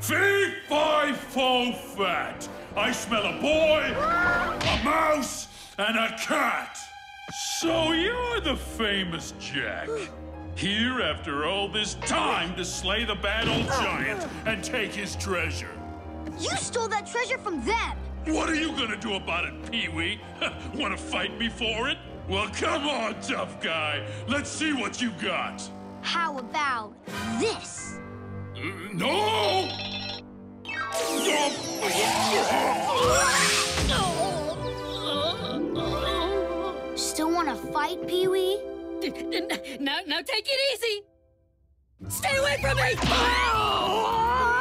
Fee, fi, fo, fat. I smell a boy, a mouse, and a cat. So you're the famous Jack. Here after all this time to slay the bad old giant and take his treasure. You stole that treasure from them. What are you gonna do about it, Pee-wee? Wanna fight me for it? Well, come on, tough guy. Let's see what you got. How about this? No! Still want to fight, Pee-wee? Now take it easy! Stay away from me!